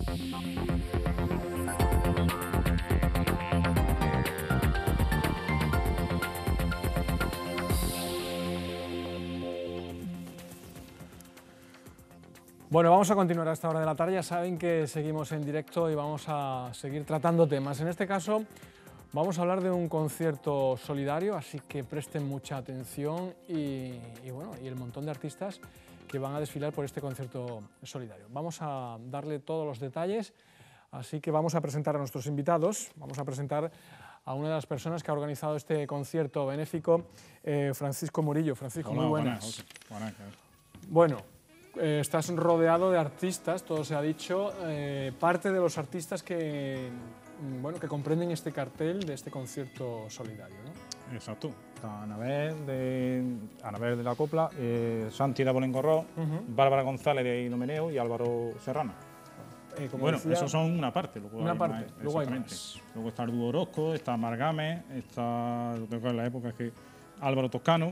Bueno, vamos a continuar a esta hora de la tarde. Ya saben que seguimos en directo y vamos a seguir tratando temas. En este caso vamos a hablar de un concierto solidario, así que presten mucha atención y el montón de artistas que van a desfilar por este concierto solidario. Vamos a darle todos los detalles, así que vamos a presentar a nuestros invitados. Vamos a presentar a una de las personas que ha organizado este concierto benéfico, Francisco Murillo. Francisco, hola, muy buenas. Buenas. Bueno, estás rodeado de artistas, todo se ha dicho. Parte de los artistas que comprenden este cartel de este concierto solidario, ¿no? Exacto. Está Anabel de la Copla, Santi de Abolengo, Bárbara González de Idomeneo y Álvaro Serrano. Bueno, decía, esos son una parte. Luego hay más. Luego está el dúo Orozco, está Margame, está, en la época que Álvaro Toscano.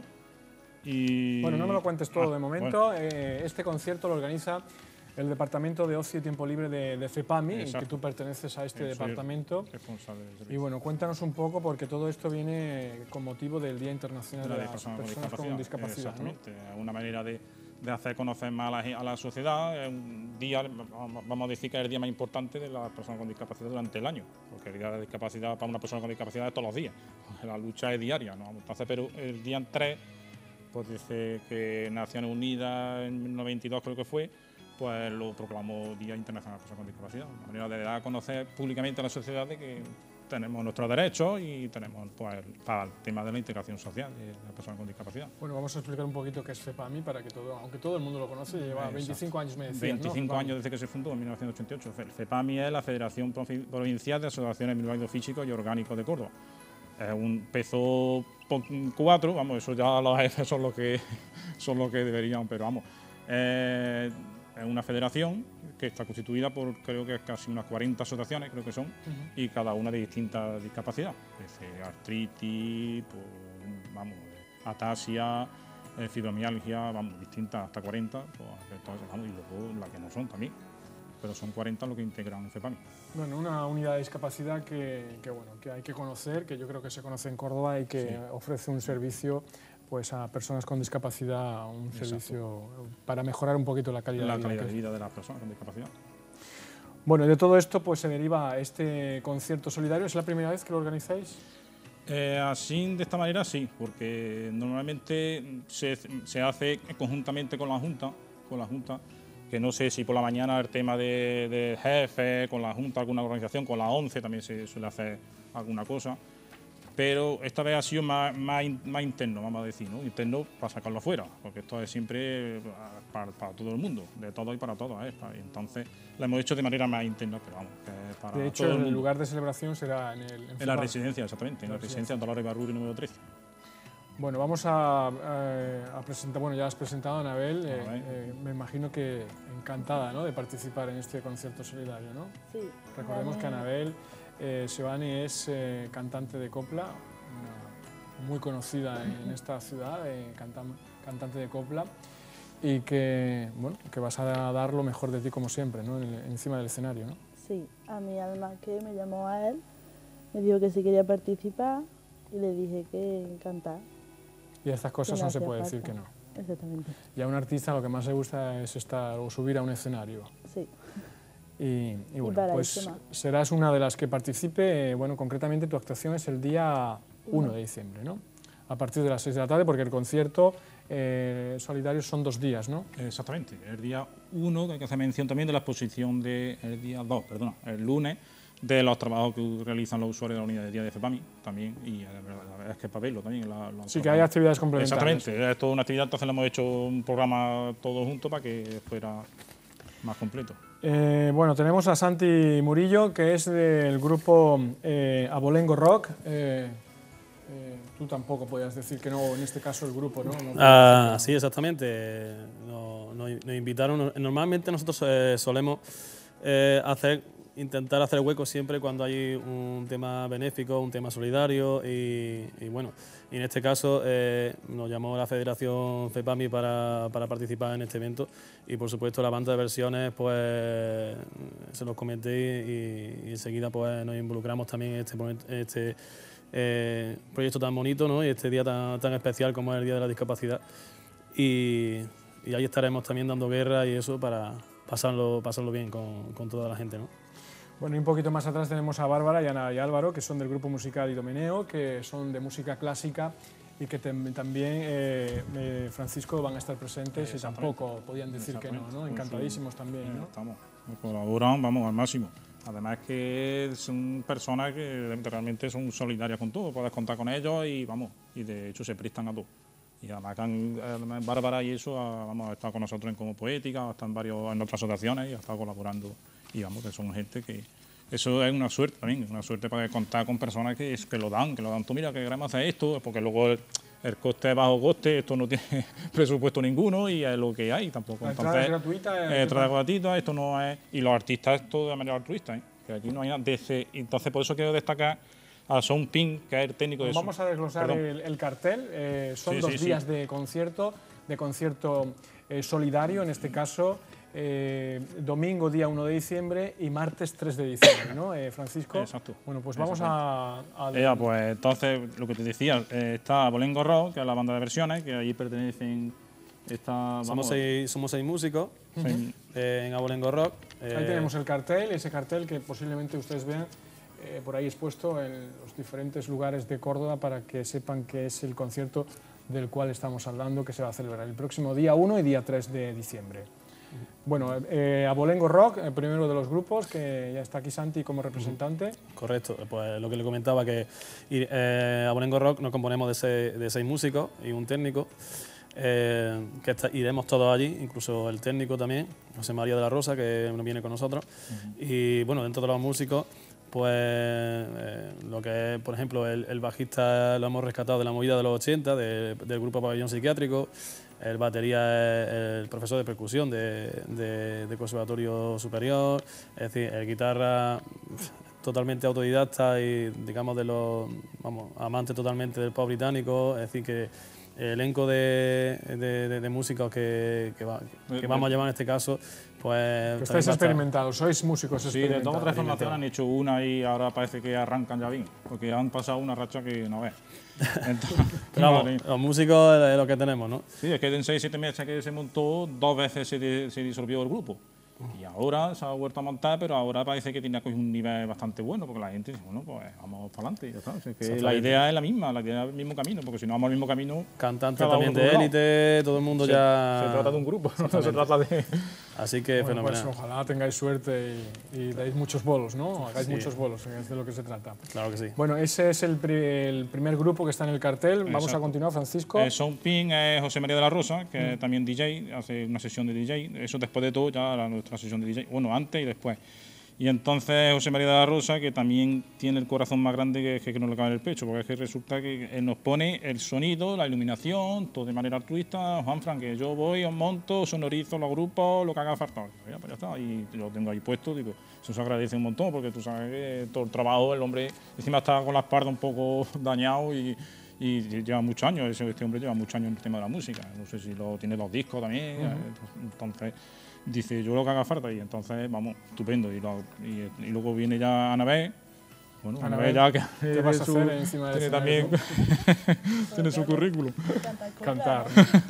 Y bueno, no me lo cuentes todo de momento. Bueno. Este concierto lo organiza el Departamento de Ocio y Tiempo Libre de FEPAMI, y que tú perteneces a este departamento. Responsable del y bueno, cuéntanos un poco, porque todo esto viene con motivo del Día Internacional de las Personas con Discapacidad. Exactamente, ¿no? Una manera de hacer conocer más a la sociedad. Es un día, vamos a decir que es el día más importante de las personas con discapacidad durante el año, porque el día de discapacidad para una persona con discapacidad es todos los días, la lucha es diaria, ¿no? Entonces, pero el día 3, pues dice que Naciones Unidas en 1992 creo que fue, pues lo proclamó Día Internacional de las Personas con Discapacidad, una manera de dar a conocer públicamente a la sociedad de que tenemos nuestros derechos y tenemos, pues, para el tema de la integración social de las personas con discapacidad. Bueno, vamos a explicar un poquito qué es FEPAMI, para que aunque todo el mundo lo conoce, lleva 25 años, me decías, 25 años desde que se fundó en 1988. FEPAMI es la Federación Provincial de Asociaciones Bilbaínos Físicos y Orgánicos de Córdoba. Es un peso 4, vamos, eso ya los jefes son los que deberían, pero vamos. Es una federación que está constituida por, creo que casi unas 40 asociaciones, creo que son, y cada una de distintas discapacidades, desde artritis, pues, vamos, ataxia, fibromialgia, vamos, distintas, hasta 40, pues, entonces, vamos, y luego las que no son también, pero son 40 los que integran FEPAMI. Bueno, una unidad de discapacidad que hay que conocer, que yo creo que se conoce en Córdoba y que ofrece un servicio, pues, a personas con discapacidad, un servicio para mejorar un poquito la calidad de vida de las personas con discapacidad. Bueno, y de todo esto pues se deriva este concierto solidario. ¿Es la primera vez que lo organizáis? Así, de esta manera, sí, porque normalmente se hace conjuntamente con la Junta, que no sé si por la mañana el tema de jefe, con la Junta, alguna organización, con la ONCE también se suele hacer alguna cosa. Pero esta vez ha sido más interno, vamos a decir, ¿no? Interno para sacarlo afuera, porque esto es siempre para todo el mundo, de todo y para todos. Entonces lo hemos hecho de manera más interna, pero vamos, que es para de hecho, todo el mundo. El lugar de celebración será en la residencia, exactamente, en la residencia Dolores Barruri número 13. Bueno, vamos a presentar, bueno, ya has presentado a Anabel, me imagino que encantada, ¿no?, de participar en este concierto solidario, ¿no? Sí. Recordemos que Anabel Seoane es cantante de copla, muy conocida en esta ciudad, cantante de copla, y que vas a dar lo mejor de ti como siempre, ¿no?, encima del escenario, ¿no? Sí, a mí además que me llamó a él, me dijo que si quería participar y le dije que encantada. Y a estas cosas no se puede decir que no. Exactamente. Y a un artista lo que más le gusta es estar o subir a un escenario. Sí. Y bueno, pues serás una de las que participe. Bueno, concretamente tu actuación es el día 1 de diciembre, ¿no? A partir de las 6 de la tarde, porque el concierto solidario son 2 días, ¿no? Exactamente. El día 1, que hay que hacer mención también de la exposición el día 2, el lunes, de los trabajos que realizan los usuarios de la unidad de día de FEPAMI también, y la verdad es que es para verlo también. Sí, que hay actividades complementarias. Exactamente, es toda una actividad, entonces le hemos hecho un programa todo junto para que fuera más completo. Bueno, tenemos a Santi Murillo, que es del grupo Abolengo Rock. Tú tampoco podías decir que no, en este caso el grupo, ¿no? Sí, exactamente. Nos invitaron. Normalmente nosotros solemos hacer intentar hacer hueco siempre cuando hay un tema benéfico, un tema solidario y bueno, y en este caso nos llamó la Federación FEPAMI para participar en este evento y por supuesto la banda de versiones pues se los comenté y enseguida pues nos involucramos también en este proyecto tan bonito, ¿no? Y este día tan especial como es el Día de la Discapacidad y ahí estaremos también dando guerra y eso para pasarlo bien con toda la gente, ¿no? Bueno, y un poquito más atrás tenemos a Bárbara y Ana y Álvaro, que son del grupo musical Idomeneo, que son de música clásica y que también Francisco van a estar presentes y tampoco podían decir que no, ¿no? Encantadísimos también, ¿no? Estamos, colaboran, vamos, al máximo. Además que son personas que realmente son solidarias con todo, puedes contar con ellos y vamos, y de hecho se prestan a todo. Y además Bárbara y eso, vamos, ha estado con nosotros en Como Poética, está en otras asociaciones y ha estado colaborando. Y vamos, que son gente que... Eso es una suerte también, una suerte para contar con personas que lo dan. Tú mira que queremos hacer esto, porque luego el coste es bajo coste, esto no tiene presupuesto ninguno y es lo que hay tampoco. La entrada es gratuita. Entrada gratuita, esto no es... Y los artistas es todo de manera altruista, que aquí no hay nada de ese... Entonces por eso quiero destacar a Son Pin, que es el técnico de eso. Vamos a desglosar el cartel. Son dos días de concierto solidario, en este caso, domingo día 1 de diciembre y martes 3 de diciembre, ¿no, Francisco? Exacto. Bueno, pues vamos a pues entonces, lo que te decía, está Abolengo Rock, que es la banda de versiones, que allí pertenecen... Somos seis músicos en Abolengo Rock. Ahí tenemos el cartel, ese cartel que posiblemente ustedes vean por ahí expuesto en los diferentes lugares de Córdoba para que sepan que es el concierto del cual estamos hablando, que se va a celebrar el próximo día 1 y día 3 de diciembre. Bueno, Abolengo Rock, el primero de los grupos, que ya está aquí Santi como representante. Correcto, pues lo que le comentaba, que Abolengo Rock nos componemos de seis músicos y un técnico, iremos todos allí, incluso el técnico también, José María de la Rosa, que viene con nosotros. Y bueno, dentro de los músicos, pues lo que es, por ejemplo, el bajista lo hemos rescatado de la movida de los 80, del grupo Pabellón Psiquiátrico. El batería es el profesor de percusión de Conservatorio Superior, es decir, el guitarra totalmente autodidacta y, digamos, amante totalmente del pop británico, es decir, que el elenco de músicos que vamos a llevar en este caso, pues... Que estáis experimentados, sois músicos experimentados. Sí, de 2 o 3 formaciones han hecho una y ahora parece que arrancan ya bien, porque han pasado una racha que no ves. Pero vamos, los músicos es lo que tenemos, ¿no? Sí, es que en 6 o 7 meses que se montó, 2 veces se disolvió el grupo. Y ahora se ha vuelto a montar, pero ahora parece que tiene un nivel bastante bueno, porque la gente dice, bueno, pues vamos para adelante. Ya está. Es que la idea es la misma, la idea es el mismo camino, porque si no vamos al mismo camino... Cantantes también de élite, todo el mundo ya... Se trata de un grupo, no se trata de... Así que bueno, fenomenal. Pues ojalá tengáis suerte y dais muchos bolos, ¿no? Hagáis muchos bolos, es de lo que se trata. Claro que sí. Bueno, ese es el primer grupo que está en el cartel. Vamos a continuar, Francisco. Son Pin es José María de la Rosa, que es también DJ, hace una sesión de DJ. Eso después de todo, ya nuestra sesión de DJ. Bueno, antes y después. Y entonces José María de la Rosa, que también tiene el corazón más grande que no le cabe en el pecho, porque es que resulta que él nos pone el sonido, la iluminación, todo de manera altruista. Juan Fran, que yo voy, os monto, sonorizo los grupos, lo que haga falta. Ya, pues ya está, y lo tengo ahí puesto, digo, eso se agradece un montón, porque tú sabes que todo el trabajo, el hombre encima está con la espalda un poco dañado y lleva muchos años, este hombre lleva muchos años en el tema de la música, no sé si tiene 2 discos también, entonces... Dice, yo lo que haga falta, y entonces, vamos, estupendo. Y luego viene ya Anabel. Bueno, Anabel ya que ¿qué vas a hacer encima de tiene también tiene su currículum. Cantar.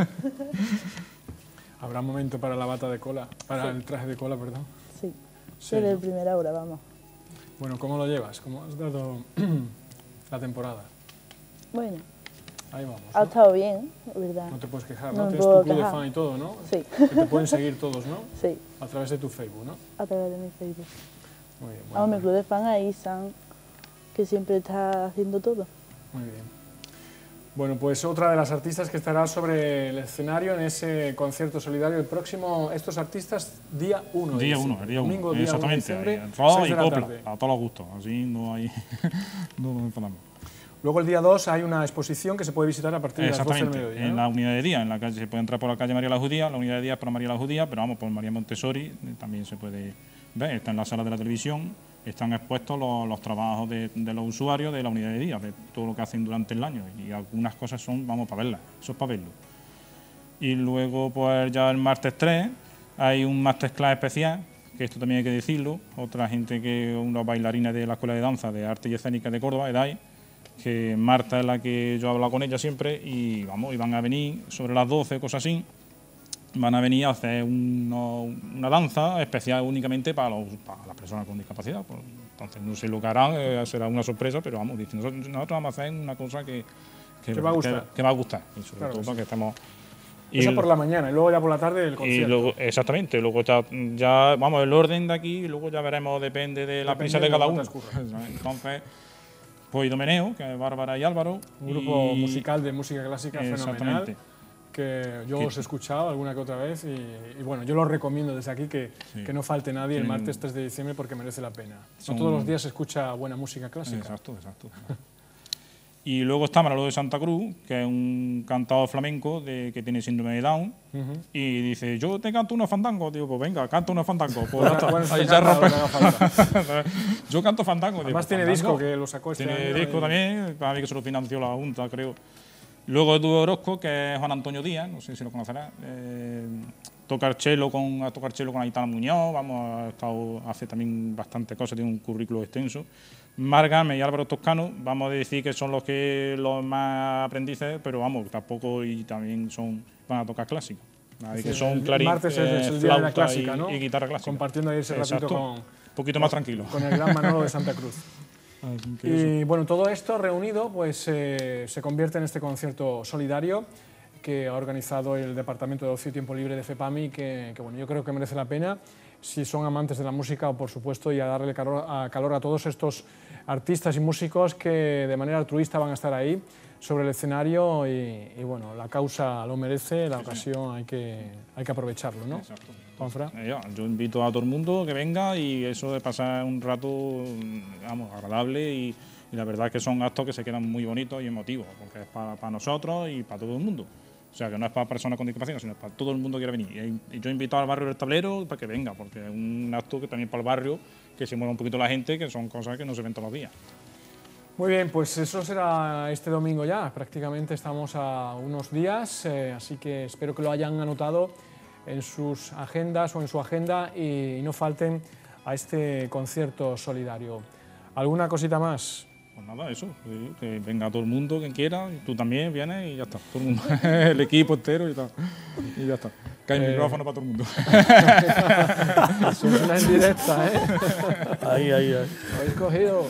¿Habrá momento para la bata de cola? Para el traje de cola, perdón. Sí, desde el primera hora, vamos. Bueno, ¿cómo lo llevas? ¿Cómo has dado la temporada? Bueno, ahí vamos, ha estado bien, ¿verdad? No te puedes quejar, no ¿no? Tienes tu club de fan y todo, ¿no? Sí. Que te pueden seguir todos, ¿no? Sí. A través de tu Facebook, ¿no? A través de mi Facebook. Muy bien. Bueno, mi club de fan ahí, San, que siempre está haciendo todo. Muy bien. Bueno, pues otra de las artistas que estará sobre el escenario en ese concierto solidario el próximo, estos artistas, día 1 de diciembre. El día 1, domingo, día 1 de diciembre, exactamente. 6 de la tarde. A todos los gustos, así no hay... no nos enfadamos. Luego el día 2 hay una exposición que se puede visitar a partir de las 12 del mediodía, en ¿no? la unidad de día, en la calle, se puede entrar por la calle María la Judía, la unidad de día es por María la Judía, pero vamos, por María Montessori también se puede ver, está en la sala de la televisión, están expuestos los trabajos de los usuarios de la unidad de día, de todo lo que hacen durante el año, y algunas cosas son, vamos, para verlas, eso es para verlo. Y luego, pues ya el martes 3, hay un masterclass especial, que esto también hay que decirlo, otra gente que, una bailarina de la Escuela de Danza de Arte y Escénica de Córdoba, EDAI, que Marta es la que yo he hablado con ella siempre, y vamos, y van a venir sobre las 12, cosas así, van a venir a hacer una danza especial únicamente para las personas con discapacidad. Pues, entonces no sé lo que harán, será una sorpresa, pero vamos, nosotros vamos a hacer una cosa que va a gustar. Que va a gustar, y sobre Claro todo que para que estemos... Eso por la mañana y luego ya por la tarde el concierto. Y luego, exactamente, luego ya vamos, el orden de aquí, y luego ya veremos, depende de la prisa de cada uno. Entonces, pues Idomeneo, que es Bárbara y Álvaro. Un grupo musical de música clásica fenomenal, que yo os he escuchado alguna que otra vez y bueno, yo lo recomiendo desde aquí que no falte nadie el martes 3 de diciembre porque merece la pena. No todos los días se escucha buena música clásica. Exacto. Y luego está Manolo de Santa Cruz, que es un cantador flamenco que tiene síndrome de Down, y dice, yo te canto unos fandangos. Digo, pues venga, canta unos fandangos. Pues ahí ya rompe. Yo canto fandangos. Además tiene disco, que lo sacó este año. Tiene disco también, para mí que se lo financió la Junta, creo. Luego el dúo Orozco, que es Juan Antonio Díaz, no sé si lo conocerás. Tocar cello con Aitana Muñoz, vamos, ha estado, hace también bastante cosas, tiene un currículo extenso. Mar Gámez y Álvaro Toscano, vamos a decir que son los más aprendices, pero vamos, tampoco, y también van a tocar clásico. Que son clarín, martes es el día de la clásica, ¿no? Y guitarra clásica. Compartiendo ahí ese ratito un poquito más tranquilo. Con el gran Manolo de Santa Cruz. Y bueno, todo esto reunido pues se convierte en este concierto solidario que ha organizado el Departamento de Ocio y Tiempo Libre de FEPAMI, que bueno, yo creo que merece la pena si son amantes de la música, o por supuesto, y a darle calor a todos estos artistas y músicos que de manera altruista van a estar ahí sobre el escenario y bueno, la causa lo merece, la ocasión hay que aprovecharlo, ¿no? Exacto. Juanfra. Yo invito a todo el mundo que venga y eso de pasar un rato, vamos, agradable y la verdad es que son actos que se quedan muy bonitos y emotivos, porque es para nosotros y para todo el mundo. O sea, que no es para personas con discapacidad, sino para todo el mundo que quiera venir. Y yo invito al barrio del Tablero para que venga, porque es un acto que también para el barrio, que se mueva un poquito la gente, que son cosas que no se ven todos los días. Muy bien, pues eso será este domingo ya. Prácticamente estamos a unos días, así que espero que lo hayan anotado en sus agendas o en su agenda y no falten a este concierto solidario. ¿Alguna cosita más? Pues nada, eso, que venga todo el mundo, quien quiera, y tú también vienes y ya está, todo el mundo, el equipo entero y tal, y ya está. Que hay micrófono para todo el mundo. Eso es una indirecta, ¿eh? Ahí. Lo habéis cogido.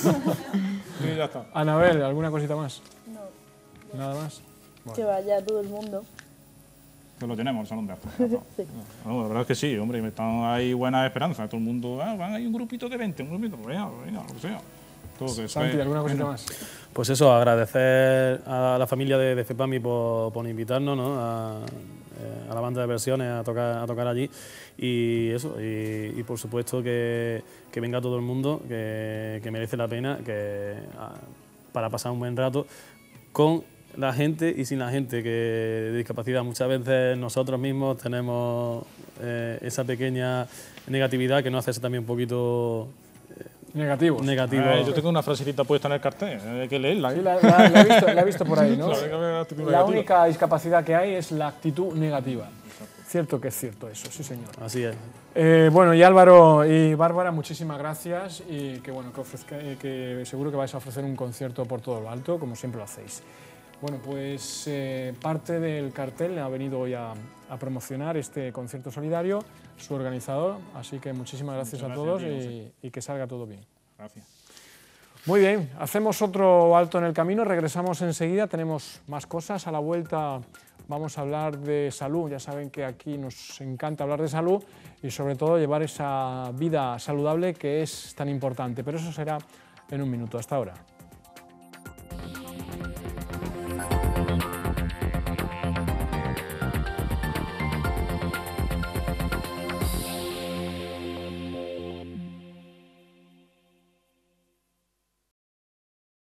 Y ya está. Anabel, ¿alguna cosita más? No, Nada más. que vaya todo el mundo. Que lo tenemos, el salón de actos. Sí. No, la verdad es que sí, hombre, hay buenas esperanzas, todo el mundo, hay un grupito de 20, un grupito, pues venga, lo que sea. Santi, ¿alguna cosita más? Pues eso, agradecer a la familia de FEPAMI por invitarnos, ¿no? a la banda de versiones a tocar allí y eso, y por supuesto que venga todo el mundo, que merece la pena, para pasar un buen rato con la gente y sin la gente que de discapacidad. Muchas veces nosotros mismos tenemos esa pequeña negatividad que nos hace también un poquito... Negativo. Yo tengo una frasecita puesta en el cartel, hay que leerla. Sí, la he visto por ahí, ¿no? La única discapacidad que hay es la actitud negativa. Cierto que es cierto eso, sí señor. Así es. Bueno, y Álvaro y Bárbara, muchísimas gracias y que bueno, que seguro que vais a ofrecer un concierto por todo lo alto, como siempre lo hacéis. Bueno, pues parte del cartel ha venido hoy a promocionar este concierto solidario, su organizador, así que muchísimas gracias a todos y que salga todo bien. Gracias. Muy bien, hacemos otro alto en el camino, regresamos enseguida, tenemos más cosas. A la vuelta vamos a hablar de salud, ya saben que aquí nos encanta hablar de salud y sobre todo llevar esa vida saludable que es tan importante, pero eso será en un minuto. Hasta ahora.